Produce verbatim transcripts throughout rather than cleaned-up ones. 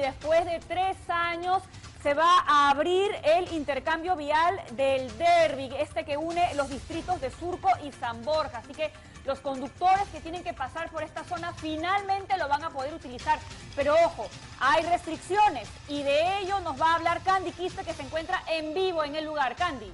después de tres años se va a abrir el intercambio vial del Derby, este que une los distritos de Surco y San Borja. Así que los conductores que tienen que pasar por esta zona finalmente lo van a poder utilizar. Pero ojo, hay restricciones y de ello nos va a hablar Candy Quispe, que se encuentra en vivo en el lugar. Candy.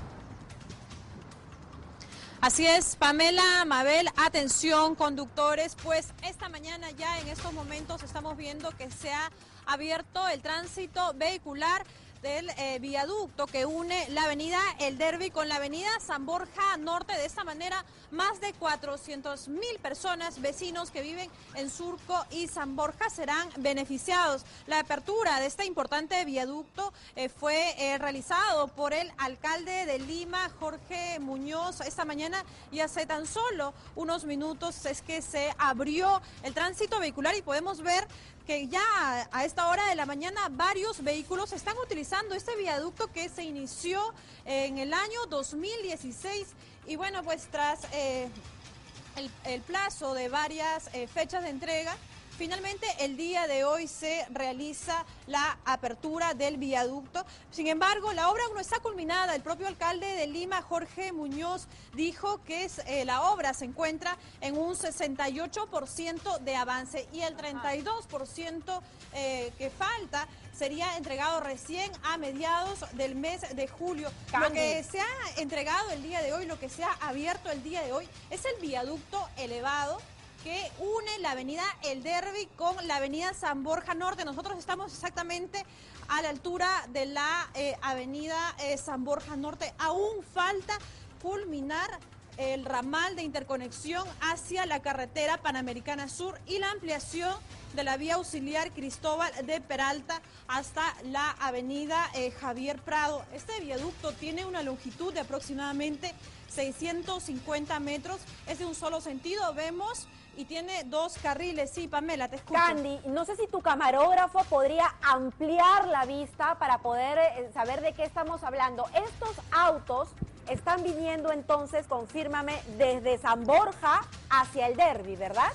Así es, Pamela, Mabel, atención conductores, pues esta mañana ya en estos momentos estamos viendo que se ha abierto el tránsito vehicular del eh, viaducto que une la avenida El Derby con la avenida San Borja Norte. De esta manera, más de cuatrocientas mil personas, vecinos que viven en Surco y San Borja, serán beneficiados. La apertura de este importante viaducto eh, fue eh, realizado por el alcalde de Lima, Jorge Muñoz, esta mañana, y hace tan solo unos minutos es que se abrió el tránsito vehicular y podemos ver que ya a esta hora de la mañana varios vehículos están utilizando este viaducto que se inició en el año dos mil dieciséis y bueno, pues tras eh, el, el plazo de varias eh, fechas de entrega, finalmente el día de hoy se realiza la apertura del viaducto. Sin embargo, la obra aún no está culminada. El propio alcalde de Lima, Jorge Muñoz, dijo que es, eh, la obra se encuentra en un sesenta y ocho por ciento de avance y el treinta y dos por ciento eh, que falta sería entregado recién a mediados del mes de julio. Candy. Lo que se ha entregado el día de hoy, lo que se ha abierto el día de hoy, es el viaducto elevado que une la avenida El Derby con la avenida San Borja Norte. Nosotros estamos exactamente a la altura de la eh, avenida eh, San Borja Norte. Aún falta culminar el ramal de interconexión hacia la carretera Panamericana Sur y la ampliación de la vía auxiliar Cristóbal de Peralta hasta la avenida eh, Javier Prado. Este viaducto tiene una longitud de aproximadamente seiscientos cincuenta metros, es de un solo sentido, vemos, y tiene dos carriles. Sí, Pamela, te escucho. Candy, no sé si tu camarógrafo podría ampliar la vista para poder eh, saber de qué estamos hablando. Estos autos están viniendo entonces, confírmame, desde San Borja hacia el Derby, ¿verdad?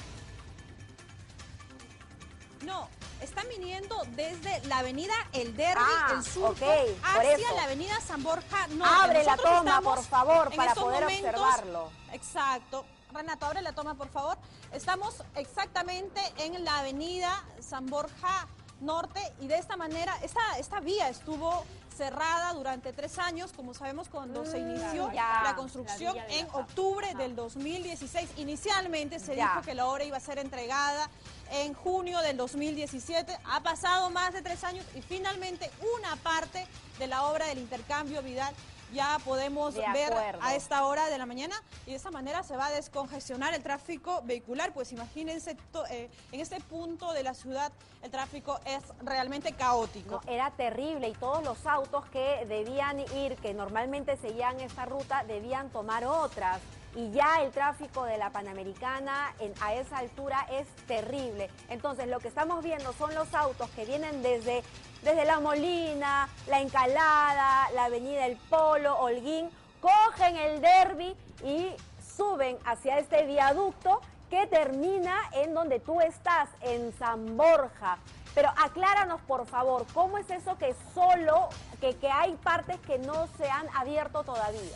No, están viniendo desde la avenida El Derby, ah, el Surco, okay, hacia la avenida San Borja Norte. Abre Nosotros la toma, por favor, para poder momentos, observarlo. Exacto. Renato, abre la toma, por favor. Estamos exactamente en la avenida San Borja Norte y de esta manera, esta, esta vía estuvo cerrada durante tres años, como sabemos, cuando mm, se inició ya, la construcción la en octubre Ajá. del dos mil dieciséis. Inicialmente se ya. dijo que la obra iba a ser entregada en junio del dos mil diecisiete. Ha pasado más de tres años y finalmente una parte de la obra del intercambio vial ya podemos de ver acuerdo. a esta hora de la mañana y de esa manera se va a descongestionar el tráfico vehicular. Pues imagínense, to, eh, en este punto de la ciudad el tráfico es realmente caótico. No, era terrible y todos los autos que debían ir, que normalmente seguían esta ruta, debían tomar otras. Y ya el tráfico de la Panamericana en, a esa altura es terrible. Entonces lo que estamos viendo son los autos que vienen desde, desde La Molina, La Encalada, la avenida El Polo, Holguín, cogen el Derby y suben hacia este viaducto que termina en donde tú estás, en San Borja. Pero acláranos, por favor, ¿cómo es eso que solo, que, que hay partes que no se han abierto todavía?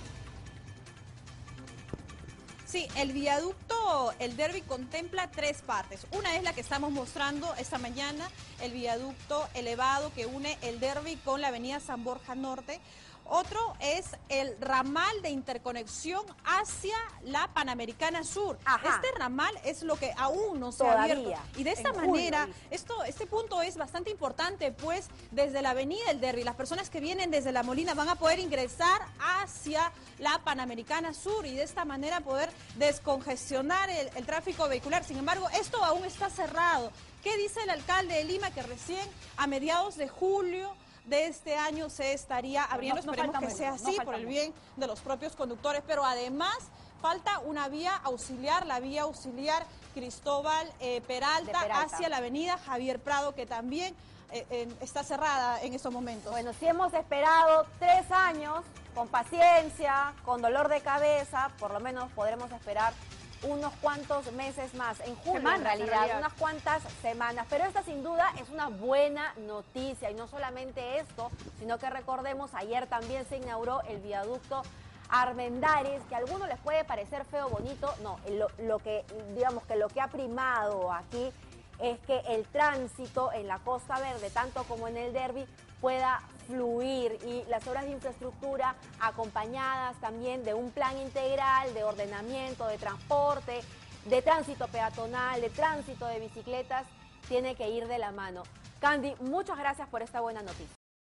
Sí, el viaducto El Derby contempla tres partes. Una es la que estamos mostrando esta mañana, el viaducto elevado que une El Derby con la avenida San Borja Norte. Otro es el ramal de interconexión hacia la Panamericana Sur. Ajá. Este ramal es lo que aún no se Todavía, ha abierto. Y de esta manera, julio. esto, este punto es bastante importante, pues desde la avenida El Derby, las personas que vienen desde La Molina van a poder ingresar hacia la Panamericana Sur y de esta manera poder descongestionar el, el tráfico vehicular. Sin embargo, esto aún está cerrado. ¿Qué dice el alcalde de Lima? Que recién a mediados de julio de este año se estaría abriendo, no, no esperemos que sea así, no por el bien de los propios conductores, pero además falta una vía auxiliar, la vía auxiliar Cristóbal eh, Peralta, Peralta hacia la avenida Javier Prado, que también eh, eh, está cerrada en estos momentos. Bueno, si hemos esperado tres años, con paciencia, con dolor de cabeza, por lo menos podremos esperar unos cuantos meses más, en julio Semanas, en, realidad, en realidad, unas cuantas semanas. Pero esta sin duda es una buena noticia, y no solamente esto, sino que recordemos, ayer también se inauguró el viaducto Armendáriz, que a algunos les puede parecer feo, bonito. No, lo, lo que, digamos que lo que ha primado aquí es que el tránsito en la Costa Verde, tanto como en el Derby, pueda fluir, y las obras de infraestructura acompañadas también de un plan integral de ordenamiento, de transporte, de tránsito peatonal, de tránsito de bicicletas, tiene que ir de la mano. Candy, muchas gracias por esta buena noticia.